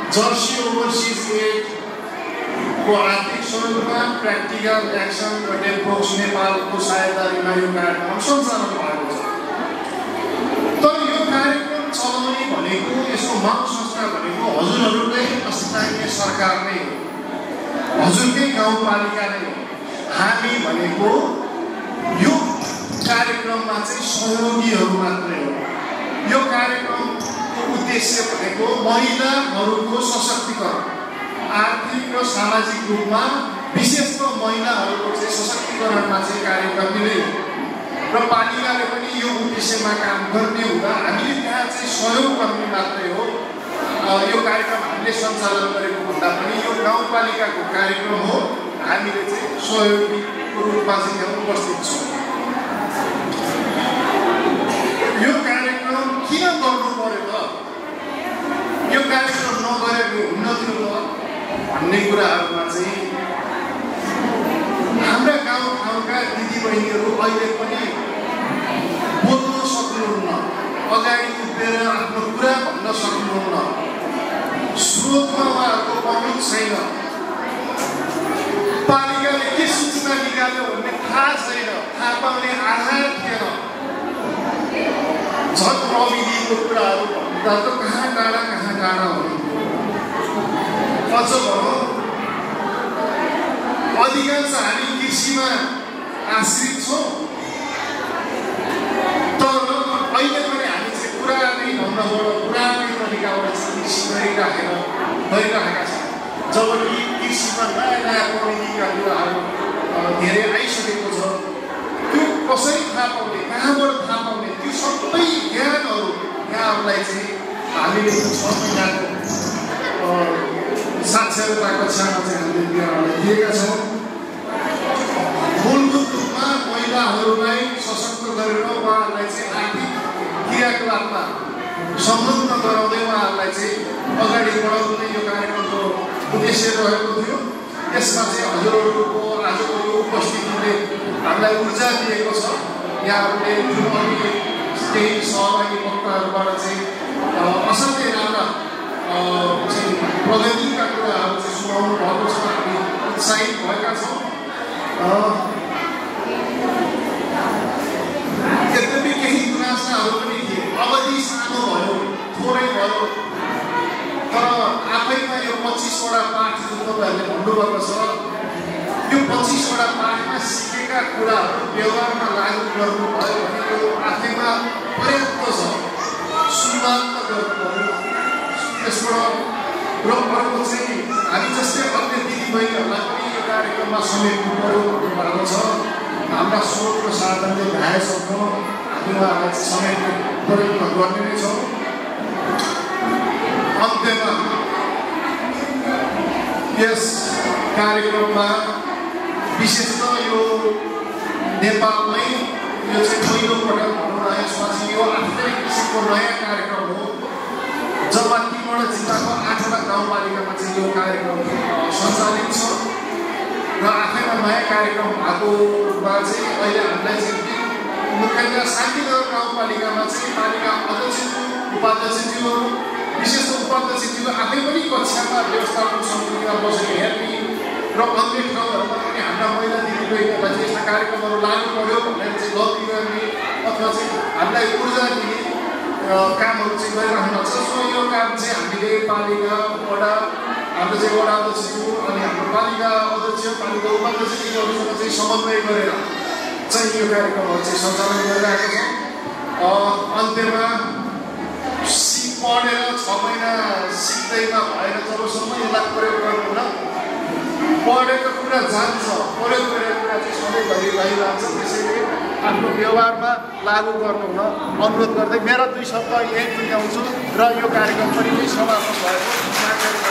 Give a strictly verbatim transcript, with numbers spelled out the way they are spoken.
Jersey overseas एडको आर्थिक सहयोगमा practical action र डेभलप्स नेपालको सहायतामा यो कार्यक्रम सञ्चालन भएको छ। तर यो कार्यक्रम चलाउने भनेको यसको माग संस्था भनेको हजुरहरूले स्थानीय सरकार नै हो, हजुरकै गाउँपालिका नै हो। हामी भनेको यो कार्यक्रममा चाहिँ सहयोगीहरू मात्रै हो। यो कार्यक्रमको उद्देश्य भनेको महिलाहरूको सशक्तिकरण, आर्थिक र सामाजिक रूपमा विशेष त महिलाहरूको चाहिँ सशक्तिकरणमा चाहिँ कार्य गर्ने नै हो। र पालिकाले पनि यो उद्देश्यमा काम गर्ने हुँदा हामीले त्यहाँ चाहिँ सहयोग गर्ने मात्रै हो। यो कार्यक्रम हामीले सञ्चालन गरेको भन्दा पनि यो गाउँपालिकाको कार्यक्रम हो। हामीले चाहिँ सहयोगीको रूपमा चाहिँ यहाँ उपस्थित छौँ। यो कार्यक्रम किन गर्नु पर्यो त, यो कार्यक्रम नगरेको हुन्न थियो त भन्ने कुराहरूमा चाहिँ हाम्रा गाउँठाउँका दिदीबहिनीहरू अहिले पनि बोल्न सक्नुहुन्न, अगाडि उभिएर आफ्नो कुरा भन्न सक्नुहुन्न, स्रोतमा उहाँहरूको पहुँच छैन, पालिकाले के सूचना निकाल्यो भन्ने थाहा छैन, थाहा पाउने आधार थिएन। झन् प्रविधिको कुराहरू भन्दा त कहाँ टाढा कहाँ टाढा हुनुहुन्थ्यो। अझ भनौँ अधिकांश हामी कृषिमा आश्रित छौँ, तर अहिले पनि हामी चाहिँ पुरानै ढङ्गबाट पुरानै तरिकाबाट चाहिँ कृषि गरिराखेर गरिरहेका छौँ। जबकि कृषिमा नयाँ नयाँ प्रविधिका कुराहरू धेरै आइसकेको छ। त्यो कसरी थाहा पाउने, कहाँबाट थाहा पाउने, त्यो सबै ज्ञानहरू यहाँहरूलाई चाहिँ हामीले छ महिनाको साक्षरता कक्षामा चाहिँ हामीले यहाँहरूलाई दिएका छौँ। मूलभूत रूपमा महिलाहरूलाई सशक्त गरेर उहाँहरूलाई चाहिँ आर्थिक क्रियाकलापमा संलग्न गराउँदै उहाँहरूलाई चाहिँ अगाडि बढाउने यो कार्यक्रमको उद्देश्य रहेको थियो। यसमा चाहिँ हजुरहरूको आजको यो उपस्थितिले हामीलाई ऊर्जा दिएको छ। यहाँहरूले जुन अघि केही सहभागी वक्ताहरूबाट चाहिँ असाध्यै राम्रा चाहिँ प्रगतिका कुराहरू चाहिँ सुनाउनु भएको छ। हामी उत्साहित भएका छौँ। यद्यपि केही गुनासाहरू पनि थिए, अवधि सानो भयो, थोरै भयो, तर आफैमा यो पच्चिसवटा पाठ जुन तपाईँहरूले भन्नुभएको छ, यो पच्चिसवटा पाठमा सिकेका कुराहरू व्यवहारमा लागू गर्नुभयो भने यो आफैमा पर्याप्त छ। सुरुवात त गर्नुभयो यसबाट। र अर्को चाहिँ हामी जस्तै अन्य दिदीबहिनीहरूलाई पनि यो कार्यक्रममा समेट्नु पऱ्यो भन्नुभएको छ। हाम्रा स्रोत र साधनले भ्याएसम्म हामी उहाँहरूलाई चाहिँ समेट्ने प्रयत्न गर्ने नै छौँ। अन्त्यमा यस कार्यक्रममा विशेष त यो नेपालमै यो चाहिँ पहिलोपटक भनौँ न, यसमा चाहिँ यो आफ्नै किसिमको नयाँ कार्यक्रम हो। जम्मा तीनवटा जिल्लाको आठवटा गाउँपालिकामा चाहिँ यो कार्यक्रम सञ्चालित छ र आफैमा नयाँ कार्यक्रम भएकोमा चाहिँ अहिले हामीलाई चाहिँ मुख्यतया शान्तिनगर गाउँपालिकामा चाहिँ पालिका अध्यक्षज्यू, उपाध्यक्षज्यूहरू, विशेष उपाध्यक्षज्यूहरू आफै पनि कक्षामा व्यवस्थापन समितिमा बसेर हेर्ने र अन्य ठाउँहरूमा पनि हाम्रा महिला दिदीबहिनीहरूलाई चाहिँ यस्ता कार्यक्रमहरू लागू पर्यो भनेर चाहिँ गल्ती गर्ने अथवा चाहिँ हामीलाई ऊर्जा दिने कामहरू चाहिँ गरिरहनु छ। सो यो काम चाहिँ हामीले पालिका वडा हाम्रो चाहिँ वडा अध्यक्षज्यू अनि हाम्रो पालिका अध्यक्ष, पालिका उपाध्यक्षज्यूहरूसँग चाहिँ समन्वय गरेर चाहिँ यो कार्यक्रमहरू चाहिँ सञ्चालन गरिरहेको छौँ। अन्त्यमा सिक पढेर छ महिना सिक्दैमा भएर जबसम्म यसलाई प्रयोग गर्नुहुन्न, पढेको कुरा जान्छ, प्रयोग गरेको कुरा चाहिँ सधैँभरि रहिरहन्छ। त्यसैले आफ्नो व्यवहारमा लागू गर्नुहुन अनुरोध गर्दै मेरा दुई शब्द यही टुङ्ग्याउँछु र यो कार्यक्रम पनि समाप्त भएको